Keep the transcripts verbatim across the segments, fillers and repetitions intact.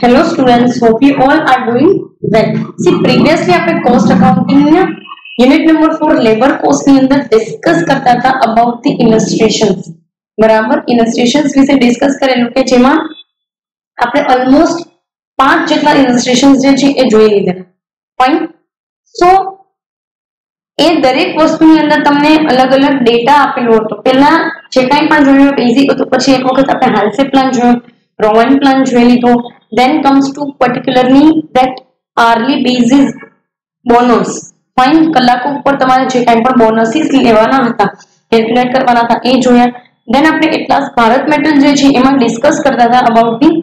Hello students, hope you all are doing well. See, previously આપણે cost accounting ના unit number four labor cost ની અંદર discuss કરતા હતા about the illustrations. બરાબર, illustrations વિશે discuss કરેલું કે જેમાં આપણે almost પાંચ જેટલા illustrations જે છે એ જોઈ લીધા. Fine. So એ દરેક વસ્તુની અંદર તમને અલગ અલગ ડેટા આપેલો હતો. પહેલા જે કંઈ પણ જોયું બેઝિક હતું, પછી એક વખત આપણે હાલસે પ્લાન જોયો, રોવન પ્લાન જોઈ લીધો. Then comes to particularly that hourly basis bonus. Fine, કલાકો ઉપર તમારે જે કંઈ પણ બોનસીસ લેવાના હતા, કેલ્ક્યુલેટ કરવાના હતા એ જોયા. Then આપણે એટલા ભારત મેટલ જે છે એમાં ડિસ્કસ કરતા હતા about the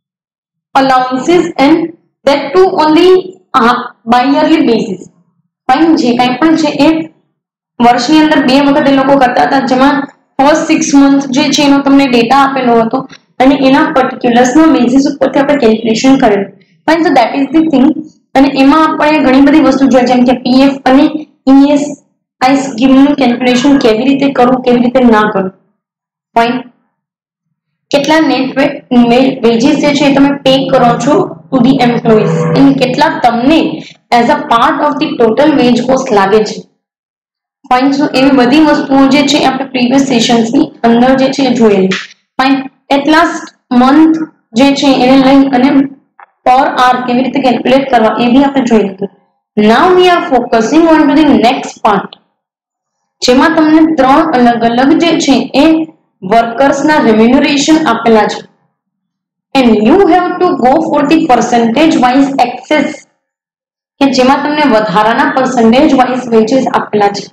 allowances and that too on the uh, bi-yearly basis. Fine, જે કંઈ પણ છે એ વર્ષની અંદર બે વખત એ લોકો કરતા હતા, જેમાં ફર્સ્ટ સિક્સ મંથ જે છે એનો તમને ડેટા આપેલો હતો અને એના પર્ટિક્યુલર્સ ના બેસિસ ઉપરથી આપણે કેલ્ક્યુલેશન કરેલું. Fine, so that is the thing. અને એમાં આપણે ઘણી બધી વસ્તુ જોઈ, જેમ કે પીએફ અને ઈએસઆઈ સ્કીમનું કેલ્ક્યુલેશન કેવી રીતે કરવું, કેવી રીતે ના કરવું. ફાઇન, કેટલા નેટ વેજીસ જે છે તમે પે કરો છો ટુ ધી એમ્પ્લોઈઝ અને કેટલા તમને as a part of the total wage cost લાગે છે. ફાઇન, સો એવી બધી વસ્તુઓ જે છે આપણે પ્રીવિયસ સેશન્સની અંદર જે છે જોયેલી. ફાઇન, at last month જે છે એને લઈ અને પર આર કેવી રીતે કેલ્ક્યુલેટ કરવા એ બી આપણે જોઈ લીધું. Now we are focusing on to the next part, જેમાં તમને ત્રણ અલગ અલગ જે છે એ વર્કર્સના રેમ્યુનરેશન આપેલા છે and you have to go for the percentage wise excess, કે જેમાં તમને વધારાના પર્સન્ટેજ વાઇઝ વેજીસ આપેલા છે.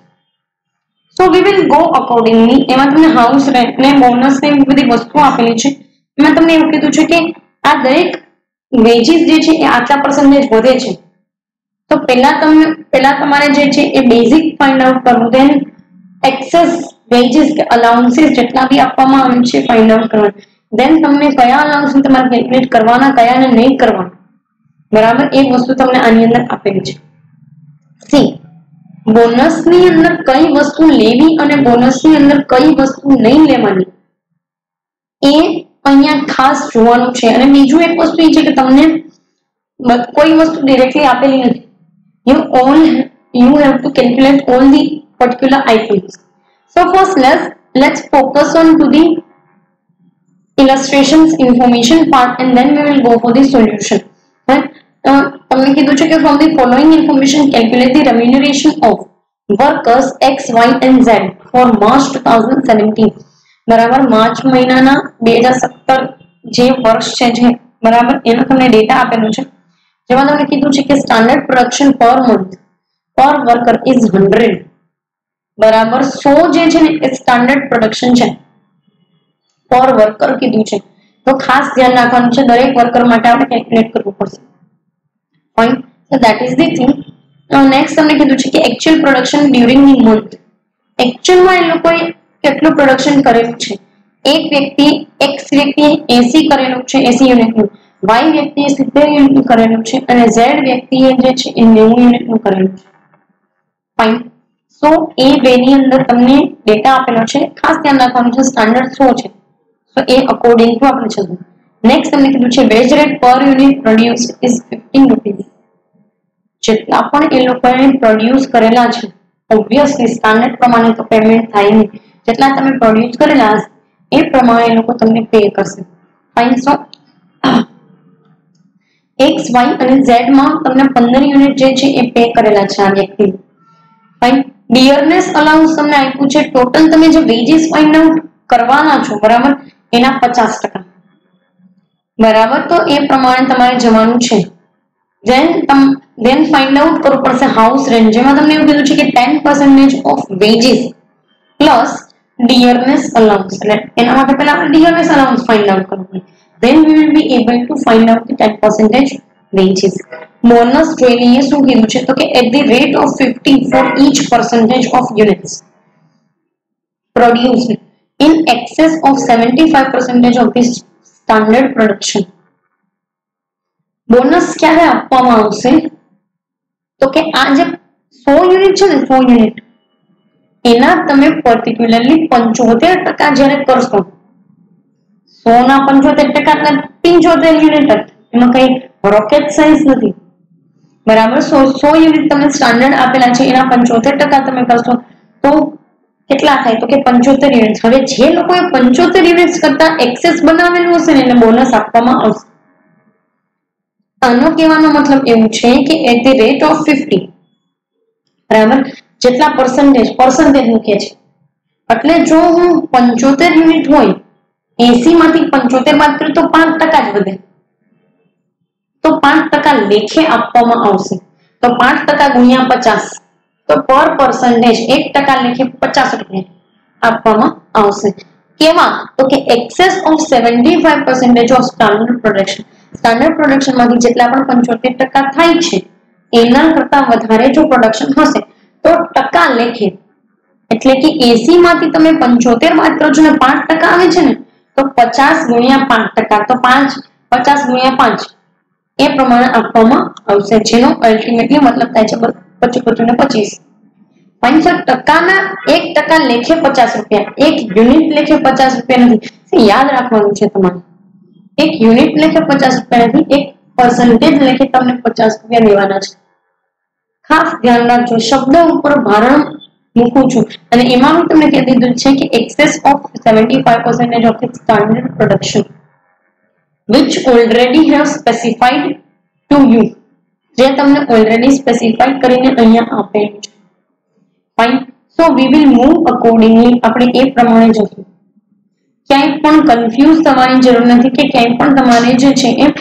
So we will go accordingly. એમાં તમને હાઉસ રેન્ટ ને બોનસ ને એવી બધી વસ્તુ આપેલી છે. એમાં તમને એવું કીધું છે કે આ દરેક વેજીસ જે છે એ આટલા પર્સન્ટેજ વધે છે. તો પહેલા તમે પહેલા તમારે જે છે એ બેઝિક ફાઇન્ડ આઉટ કરવું, દેન એક્સેસ વેજીસ કે અલાઉન્સીસ જેટલા બી આપવામાં આવે છે ફાઇન્ડ આઉટ કરવાનું, દેન તમને કયા અલાઉન્સ તમારે કેલ્ક્યુલેટ કરવાના, કયા ને નહીં કરવાના. બરાબર, એ વસ્તુ તમને આની અંદર આપેલી છે. સી, બોનસ ની અંદર કઈ વસ્તુ લેવી અને બોનસ ની અંદર કઈ વસ્તુ નહીં લેવાની એ અહીંયા ખાસ જોવાનું છે. અને બીજું એક વસ્તુ એ છે કે તમને કોઈ વસ્તુ ડિરેક્ટલી આપેલી નથી. You all you have to calculate all the particular items. So first let's let's focus on to the illustrations information part and then we will go for the solution. Right? Uh, તમને કીધું છે કે from the following information calculate the remuneration of workers X, Y and Z for March twenty seventeen. બરાબર, March મહિનાના બે હજાર સત્તર જે વર્ષ છે જે બરાબર એનો તમને ડેટા આપેલો છે, જેમાં તમને કીધું છે કે standard production per month per worker is hundred. બરાબર, સો જે છે ને એ સ્ટાન્ડર્ડ પ્રોડક્શન છે, પર વર્કર કીધું છે. તો ખાસ ધ્યાન રાખવાનું છે, દરેક વર્કર માટે આપણે કેલ્ક્યુલેટ કરવું પડશે. Fine, so that is the thing. Next તમને કીધું છે કે actual production during the month. એકચ્યુઅલમાં એ લોકોએ કેટલું પ્રોડક્શન કરેલું છે. એક વ્યક્તિ એક્સ વ્યક્તિએ એસી કરેલું છે, એસી યુનિટનું, વાય વ્યક્તિએ સિત્તેર યુનિટનું કરેલું છે અને ઝેડ વ્યક્તિએ જે છે એ નેવું યુનિટનું કરેલું છે. ફાઇન, સો એ બેની અંદર તમને ડેટા આપેલો છે. ખાસ ધ્યાન રાખવાનું છે સ્ટાન્ડર્ડ શું છે, તો એ અકોર્ડિંગ ટુ આપણે છે. નેક્સ્ટ તમને કીધું છે wage rate per unit produce is fifteen rupees. જેટલા પણ એ લોકોએ પ્રોડ્યુસ કરેલા છે, ઓબ્વિયસલી સ્ટાન્ડર્ડ પ્રમાણે તો પેમેન્ટ થાય નહીં, જેટલા તમે પ્રોડ્યુસ કરેલા એ પ્રમાણે એ લોકો તમને પે કરશે. ફાઇન, સો એક્સ, વાય અને ઝેડ માં તમને પંદર યુનિટ જે છે એ પે કરેલા છે આ વ્યક્તિ. ફાઇન, ડિયરનેસ અલાઉન્સ તમને આપ્યું છે, ટોટલ તમે જે વેજીસ ફાઇન્ડ આઉટ કરવાના છો બરાબર એના પચાસ ટકા. બરાબર, તો એ પ્રમાણે તમારે જવાનું છે. Then તમ then find out કરવું પડશે હાઉસ રેન્ટ, જેમાં તમને એવું કીધું છે કે ten percentage of wages plus dearness allowance. એટલે એના માટે પહેલા આપણે ડિયરનેસ અલાઉન્સ ફાઇન્ડ આઉટ કરવું પડે, then we will be able to find out the ten percentage wages. Bonus જોઈ લઈએ શું કીધું છે, તો કે at the rate of fifty for each percentage of units produced in excess of seventy-five percent of the standard production. Bonus ક્યારે આપવામાં આવશે, તો કે આ જે સો યુનિટ છે ને સો યુનિટ એના તમે પર્ટિક્યુલરલી પંચોતેર ટકા જ્યારે કરશો, સો ના પંચોતેર ટકા એટલે પંચોતેર યુનિટ એમાં કઈ રોકેટ સાયન્સ નથી બરાબર સો સો યુનિટ તમને સ્ટાન્ડર્ડ આપેલા છે એના પંચોતેર ટકા તમે કરશો તો કેટલા થાય તો કે પંચોતેર યુનિટ હવે જે લોકોએ પંચોતેર યુનિટ કરતા એક્સેસ બનાવેલું હશે ને એને બોનસ આપવામાં આવશે આનો કહેવાનો મતલબ એવું છે કે at the rate of fifty બરાબર જેટલા પર્સન્ટેજ પર્સન્ટેજ મૂકે છે એટલે જો હું પંચોતેર યુનિટ હોય એસી માંથી પંચોતેર બાદ કરું તો પાંચ ટકા જ વધે તો પાંચ ટકા લેખે આપવામાં આવશે તો પાંચ ટકા ગુણ્યા પચાસ તો પર પર્સન્ટેજ એક ટકા લેખે પચાસ રૂપિયા આપવામાં આવશે કેવા તો કે excess of seventy five percentage of standard production standard production માંથી જેટલા પણ પંચોતેર ટકા થાય છે એના કરતા વધારે જો પ્રોડક્શન હશે તો ટકા લેખે એટલે કે એસી માંથી તમે પંચોતેર બાદ કરો છો ને પાંચ ટકા આવે છે ને તો પચાસ ગુણ્યા પાંચ ટકા તો પાંચ પચાસ ગુણ્યા પાંચ એ પ્રમાણે આપવામાં આવશે જેનો અલ્ટિમેટલી મતલબ થાય છે પચીસ પચીસ ને પચીસ પાંચસો ટકાના એક ટકા લેખે પચાસ રૂપિયા એક યુનિટ લેખે પચાસ રૂપિયા નથી યાદ રાખવાનું છે તમારે એક યુનિટ લેખે પચાસ રૂપિયા નથી એક પર્સન્ટેજ લેખે તમને પચાસ રૂપિયા દેવાના છે ખાસ ધ્યાન રાખજો શબ્દ ઉપર ભારણ મૂકું છું અને એમાં હું તમને કહી દીધું છે કે excess of seventy five percentage of the standard production which already have specified to you જે તમને ઓલરેડી સ્પેસિફાઈ કરીને અહીંયા આપેલું છે fine so we will move accordingly આપણે એ પ્રમાણે જશું ક્યાંય પણ કન્ફ્યુઝ થવાની જરૂર નથી કે ક્યાંય પણ તમારે જે છે એ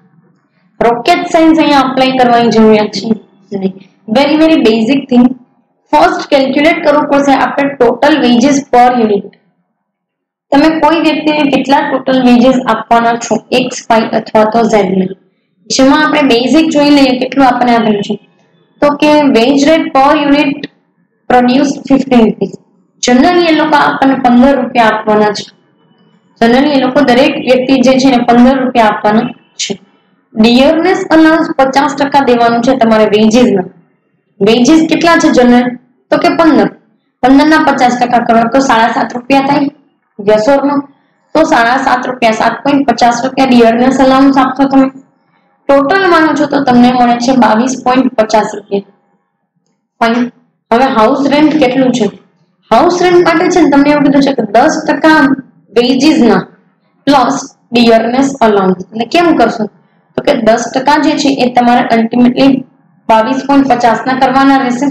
રોકેટ સાયન્સ અહીંયા અપ્લાય કરવાની જરૂરિયાત છે નહીં very very basic thing first calculate કરવું પડશે આપણે ટોટલ વેજીસ પર યુનિટ તમે કોઈ વ્યક્તિને કેટલા ટોટલ વેજીસ આપવાના છો એક્સ વાય અથવા તો ઝેડ ને જેમાં આપણે બેઝિક જોઈ લઈએ કેટલું આપણને આપેલું છે તો કે wage rate per unit produce fifteen rupees generally એ લોકો આપણને પંદર રૂપિયા આપવાના છે જનરલી એ લોકો દરેક વ્યક્તિ જે છે ને પંદર રૂપિયા આપવાના છે ડિયરનેસ અલાઉન્સ પચાસ ટકા દેવાનું છે તમારે વેજીસના વેજીસ કેટલા છે જનરલ તો કે પંદર પંદર ના પચાસ ટકા કરો તો સાડા સાત રૂપિયા થાય યસ ઓર નો તો સાડા સાત રૂપિયા સાત પોઈન્ટ પચાસ રૂપિયા ડિયરનેસ અલાઉન્સ આપશો તમે ટોટલ માનો છો તો તમને મળે છે બાવીસ પોઈન્ટ પચાસ રૂપિયા ફાઇન હવે હાઉસ રેન્ટ કેટલું છે હાઉસ રેન્ટ માટે છે ને તમને એવું કીધું છે કે દસ ટકા વેજીસના પ્લસ ડિયરનેસ અલાઉન્સ એટલે કેમ કરશો તો કે દસ ટકા જે છે એ તમારે અલ્ટિમેટલી બાવીસ પોઈન્ટ પચાસ ના કરવાના રહેશે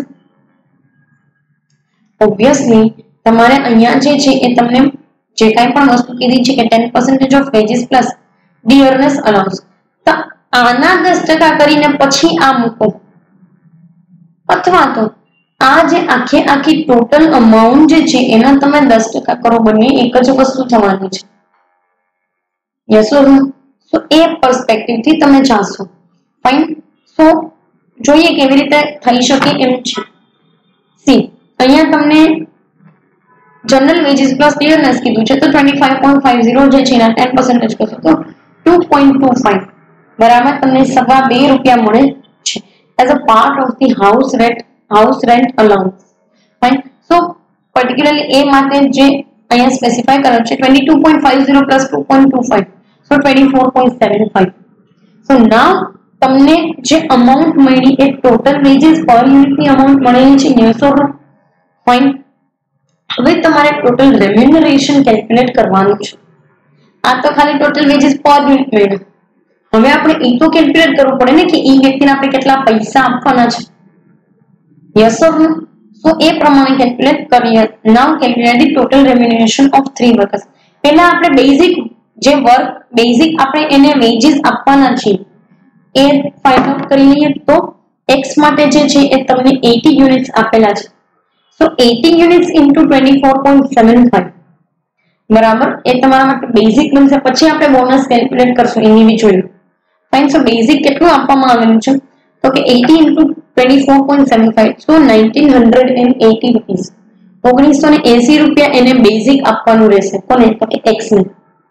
ઓબ્વિયસલી તમારે અહીંયા જે છે એ તમને જે કાંઈ પણ વસ્તુ કીધી છે કે ten percentage of wages plus dearness allowance તો આના દસ ટકા કરીને પછી આ મૂકો અથવા તો આ જે આખે આખી ટોટલ અમાઉન્ટ જે છે એના તમે દસ ટકા કરો બંને એક જ વસ્તુ થવાની છે yes or no so A perspective થી તમે જાશો ફાઇન સો જોઈએ કેવી રીતે થઈ શકે એમ છે સી અહીંયા તમને જનરલ વેજીસ પ્લસ ડિયરનેસ કીધું છે તો twenty five point five zero જે છે એના ટેન પર્સન્ટેજ કરશો તો ટુ પોઈન્ટ ટુ ફાઈવ બરાબર તમને સવા બે રૂપિયા મળે છે as a part of the house rent house rent allowance fine so particularly એ માટે જે અહીંયા સ્પેસિફાઈ કરેલ છે twenty two point five zero plus two point two five so twenty four point seven five so now તમને જે amount મળી એ total veggies પર યુનિટની અમાઉન્ટ મળેલી છે યસ ઓર નો ફાઇન હવે તમારે ટોટલ રેમ્યુનરેશન કેલ્ક્યુલેટ કરવાનું છે આ તો ખાલી ટોટલ વેજીસ પર યુનિટ મળ્યું હવે આપણે એ તો કેલ્ક્યુલેટ કરવું પડે ને કે એ વ્યક્તિને આપણે કેટલા પૈસા આપવાના છે યસ ઓર નો સો એ પ્રમાણે કેલ્ક્યુલેટ કરીએ now calculate the total remuneration of three workers પહેલા આપણે બેઝિક જે વર્ક બેઝિક આપણે એને વેજીસ આપવાના છે એ ફાઇન્ડ આઉટ કરી લઈએ તો એક્સ માટે જે છે એ તમને એટી યુનિટ્સ આપેલા છે so eighty units into twenty four point seven five બરાબર એ તમારા માટે બેઝિક બનશે પછી આપણે બોનસ કેલ્ક્યુલેટ કરશું ઇન્ડિવિજ્યુઅલી ફાઇન સો બેઝિક કેટલું આપવામાં આવેલું છે તો કે eighty into twenty four point seven five so nineteen hundred and eighty rupees ઓગણીસો ને એસી રૂપિયા એને બેઝિક આપવાનું રહેશે કોને તો કે એક્સ ને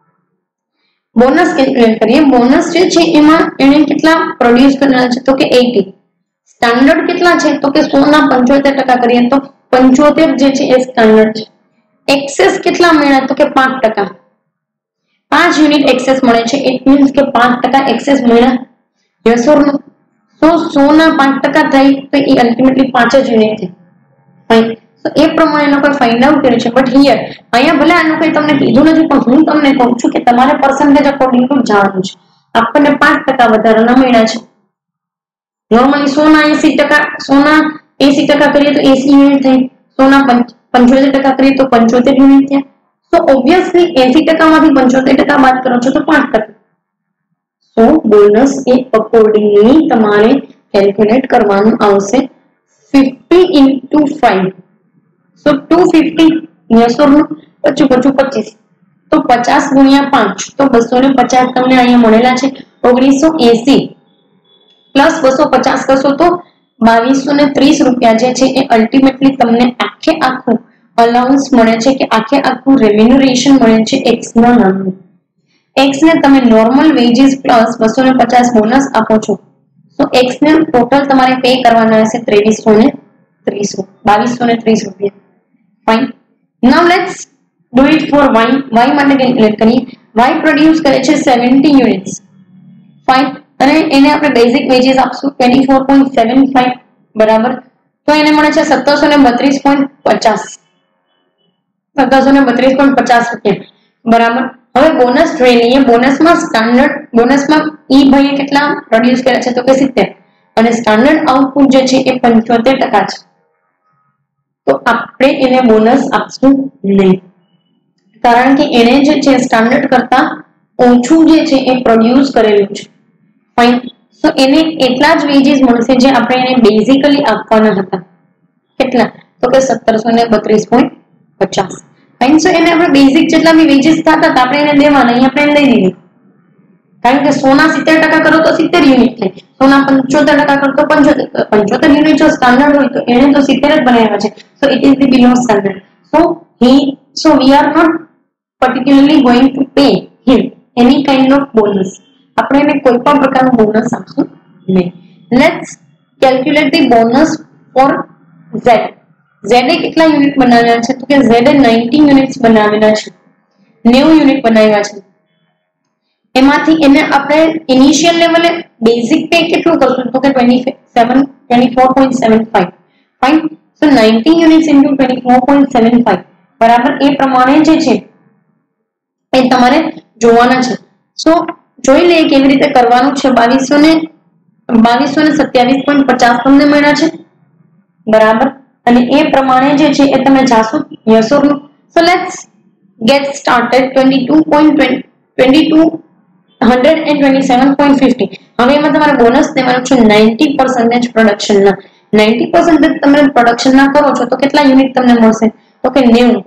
બોનસ કેલ્ક્યુલેટ કરીએ બોનસ જે છે એમાં એને કેટલા પ્રોડ્યુસ કરવાના છે તો કે એટી સ્ટાન્ડર્ડ કેટલા છે તો કે સો ના પંચોતેર ટકા કરીએ તો પંચોતેર જે છે એ સ્ટાન્ડર્ડ છે એક્સેસ કેટલા મળ્યા તો કે પાંચ ટકા पांच यूनिट एक्सेस મળે છે इट मींस કે पांच टका एक्सेस મળ્યા यस और नो तो सौ ના पांच टका થાય તો એ અલ્ટિમેટલી पांच જ યુનિટ છે ફાઇન તો એ પ્રમાણે લોકો ફાઇન્ડ આઉટ કર્યું છે બટ હિયર અહીંયા ભલે આનું કોઈ તમને કીધું નથી પણ હું તમને કહું છું કે તમારે પર્સન્ટેજ અકોર્ડિંગ ટુ જાણવું છે આપણને पांच टका વધારાના મળ્યા છે નોર્મલી सौ ના एंसी टका सौ ના एंसी टका કરીએ તો एंसी યુનિટ થાય सौ ના पचहत्तर टका કરીએ તો पचहत्तर યુનિટ થાય So obviously एंसी टका मांथी पचहत्तर टका बात करो છો તો पांच टका so बोनस ए अकॉर्डिंगली તમારે કેલ્ક્યુલેટ કરવાનું આવશે fifty into five so two hundred fifty yes or no પચું પચું પચીસ તો पचास ગુણ્યા पांच તો दो सौ पचास તમને અહીંયા મળેલા છે ઓગણીસો એંસી પ્લસ બસો પચાસ કરશો તો બાવીસો ત્રીસ રૂપિયા જે છે એ અલ્ટિમેટલી તમને આખે આખું અલાઉન્સ મળે છે કે આખે આખું રેમ્યુનરેશન મળે છે એક્સ ના નામનું एक्स ने તમે નોર્મલ વેજીસ પ્લસ બસો પચાસ બોનસ આપો છો તો एक्स ને ટોટલ તમારે પે કરવાના હશે ત્રેવીસો ત્રીસ બાવીસો ત્રીસ રૂપિયા fine now let's do it for y y માટે કેલ્ક્યુલેટ કરીએ y પ્રોડ્યુસ કરે છે seventy યુનિટ્સ ફાઇન અને એને આપણે બેઝિક વેજીસ આપશું twenty-four point seven five બરાબર તો એને મળે છે સત્તરસો બત્રીસ પોઈન્ટ પચાસ सत्रह बत्रीस पॉइंट पचास रुपया बराबर હવે બોનસ જોઈ લઈએ બોનસમાં સ્ટાન્ડર્ડ બોનસમાં ઈ ભાઈએ કેટલા પ્રોડ્યુસ કર્યા છે તો કે સિત્તેર અને સ્ટાન્ડર્ડ આઉટપુટ જે છે એ પંચોતેર ટકા છે તો આપણે એને બોનસ આપશું નહીં કારણ કે એને જે છે સ્ટાન્ડર્ડ કરતા ઓછું જે છે એ પ્રોડ્યુસ કરેલું છે ફાઇન સો એને એટલા જ વેજીસ મળશે જે આપણે એને બેઝિકલી આપવાના હતા કેટલા તો કે સત્તરસો બત્રીસ પોઈન્ટ પચાસ फाइन सो એને આપણે બેઝિક જેટલા બી વેજીસ થતા હતા આપણે એને દેવાના અહીં આપણે લઈ લીધી કારણ કે સો ના સિત્તેર ટકા કરો તો સિત્તેર યુનિટ થાય સો ના પંચોતેર ટકા કરો તો પંચોતેર પંચોતેર યુનિટ જો સ્ટાન્ડર્ડ હોય તો એને તો સિત્તેર જ બનાવ્યા છે so it is the below standard so he so we are not particularly going to pay him any kind of bonus આપણે એને કોઈ પણ પ્રકારનું બોનસ આપશું નહીં let's calculate the bonus for z Z કેટલા યુનિટ બનાવ્યા છે તો કે Z ninety યુનિટ્સ બનાવેલા છે ninety યુનિટ બનાવ્યા છે એમાંથી એને આપણે ઇનિશિયલ લેવલે બેઝિક પે કેટલું કરશું તો કે twenty-seven twenty-four point seven five fine so ninety units into twenty-four point seven five બરાબર એ પ્રમાણે જે છે એ તમારે જોવાના છે સો જોઈ લઈએ કેવી રીતે કરવાનું છે બાવીસો ને બાવીસો ને સત્યાવીસ પોઈન્ટ પચાસ તમને મળ્યા છે બરાબર અને એ પ્રમાણે જે છે એ તમે જાશો yes or no so let's get started twenty-two point twenty-two twenty-seven point fifty હવે એમાં તમારે બોનસ દેવાનું છે ninety percent પ્રોડક્શન ના ninety percent તમે પ્રોડક્શન ના કરો છો તો કેટલા યુનિટ તમને મળશે તો કે ninety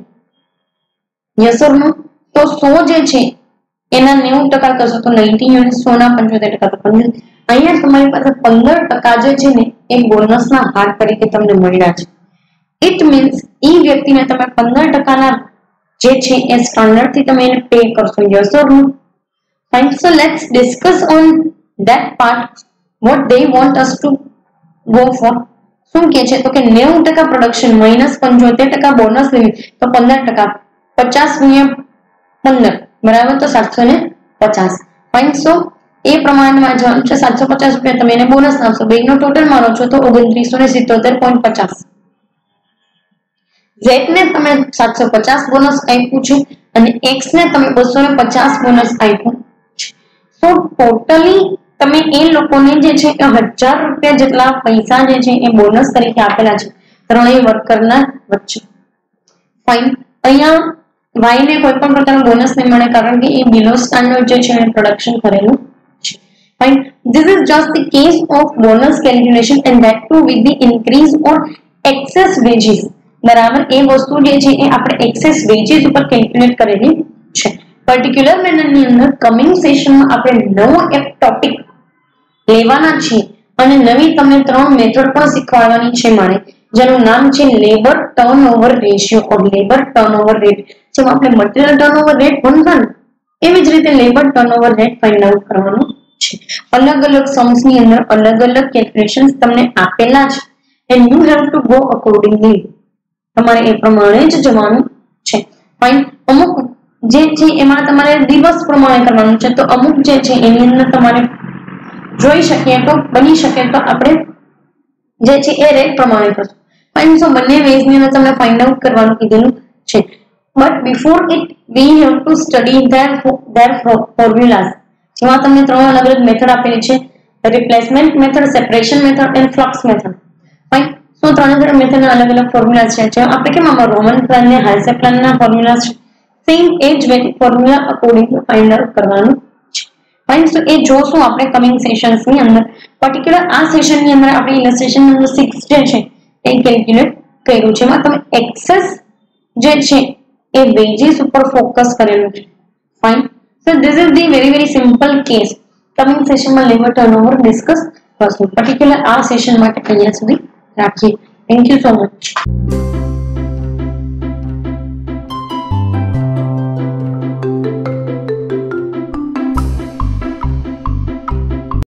યસ ઓર નો તો સો જે છે એના ninety ટકા કરશો તો ninety યુનિટ સો ના પંચોતેર ટકા તો પંચોતેર અહીંયા તમારી પાસે પંદર ટકા જે છે ને એ બોનસના ભાગ તરીકે તમને મળ્યા છે इट मीन्स ई व्यक्ति ने તમે પંદર ટકા ના જે છે એ સ્ટાન્ડર્ડ થી તમે એને પે કરશો yes or no fine so let's discuss on that part what they want us to go for શું કહે છે તો કે ninety ટકા પ્રોડક્શન માઈનસ પંચોતેર ટકા બોનસ લિમિટ તો પંદર ટકા પચાસ ગુણ્યા પંદર બરાબર તો સાતસો પચાસ ફાઇન સો એ પ્રમાણમાં જવાનું છે સાતસો પચાસ રૂપિયા તમે એને બોનસ આપશો બેનો ટોટલ મારો છો તો ઓગણત્રીસો સિત્તોતેર પોઈન્ટ પચાસ Z ને તમે સાતસો પચાસ બોનસ આપ્યું છે અને X ને તમે બસો પચાસ બોનસ આપ્યું છે સો ટોટલી તમે એ લોકોને જે છે એ હજાર રૂપિયા જેટલા પૈસા જે છે એ બોનસ તરીકે આપેલા છે ત્રણેય વર્કરના વચ્ચે ફાઇન અહીંયા Y ને કોઈ પણ પ્રકારનું બોનસ નહીં મળે કારણ કે એ બિલો સ્ટાન્ડર્ડ જે છે એ પ્રોડક્શન કરેલું છે fine this is just the case of bonus calculation and that too with the increase or excess wages बराबर ए वस्तु जे छे ए આપણે एक्सेस वेजेस ઉપર કેલ્ક્યુલેટ કરેલી છે પર્ટિક્યુલર મેનર ની અંદર કમિંગ સેશન માં આપણે નવો એક ટોપિક લેવાના છે અને નવી તમને ત્રણ મેથડ પણ શીખવાડવાની છે મારે જેનું નામ છે labour turnover ratio or labour turnover rate જેમ આપણે મટીરીયલ ટર્નઓવર રેટ ભણતા ને એવી જ રીતે labour turnover rate find out કરવાનું છે અલગ અલગ सम्स ની અંદર અલગ અલગ કેલ્ક્યુલેશન્સ તમને આપેલા છે and you have to go accordingly તમારે એ પ્રમાણે જ જવાનું છે ફાઇન અમુક જે છે એમાં તમારે દિવસ પ્રમાણે કરવાનું છે, તો અમુક જે છે એની અંદર તમારે જોઈ શકીએ તો બની શકે તો આપણે જે છે એ રેટ પ્રમાણે કરશું. ફાઇન. સો બંને વેઝ ની અંદર તમને ફાઇન્ડ આઉટ કરવાનું કીધેલું છે, but before it we have to study their their formulas. જેમાં તમને ત્રણ અલગ અલગ મેથડ આપેલી છે, replacement method, separation method and flux method. Fine. So ત્રણ ત્રણ મેથડના અલગ અલગ ફોર્મ્યુલા છે, જે આપણે કેમ આમાં રોમન પ્લાન ને હાઇસેપ પ્લાનના ફોર્મ્યુલા છે, સેમ એ જ formula according to find out કરવાનું છે. ફાઇન. સો એ જોશું આપણે કમિંગ સેશન્સ ની અંદર. પર્ટિક્યુલર આ સેશન ની અંદર આપણે ઇલસ્ટ્રેશન નંબર સિક્સ જે છે એ કેલ્ક્યુલેટ કર્યું છે, એમાં તમે એક્સેસ જે છે એ વેજીસ ઉપર ફોકસ કરેલું છે. Fine. So this is the very very simple case. Coming સેશનમાં લેબર ટર્નઓવર ડિસ્કસ કરશું. પર્ટિક્યુલર આ સેશન માટે અહીંયા સુધી રાખીએ. Thank you so much.